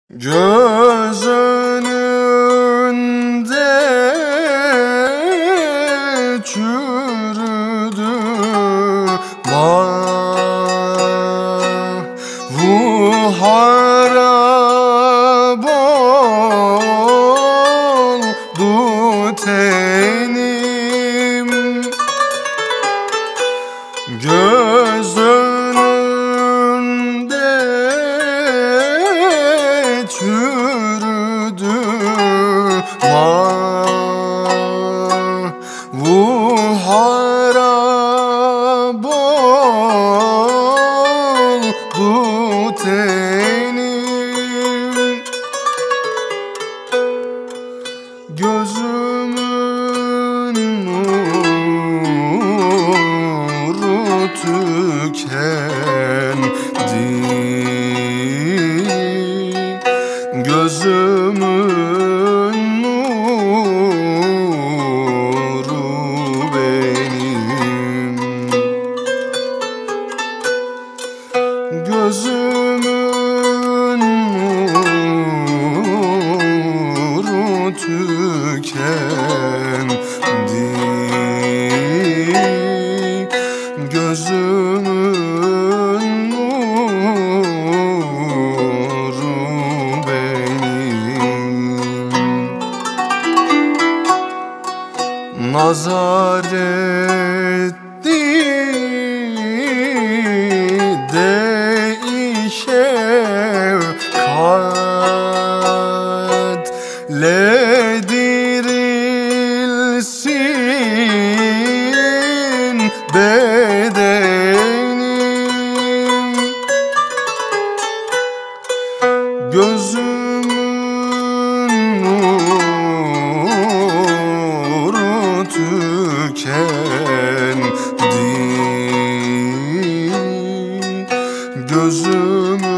Göz önünde çürüdü mavu harap oldu tenim. Göz önünde çürüdü mavu harap oldu tenim. Gözümün nuru tükendi, gözümün nuru benim. Gözümün nuru tükendi, gözümün nuru benim. Nazar etti şefkatle dirilsin bedenim. Gözümün nuru tükendi, gözümün